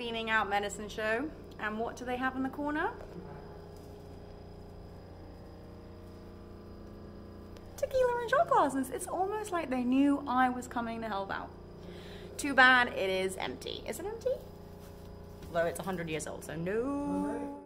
cleaning out medicine show. And what do they have in the corner? Tequila and shot glasses. It's almost like they knew I was coming to help out. Too bad it is empty. Is it empty? Though it's 100 years old, so no.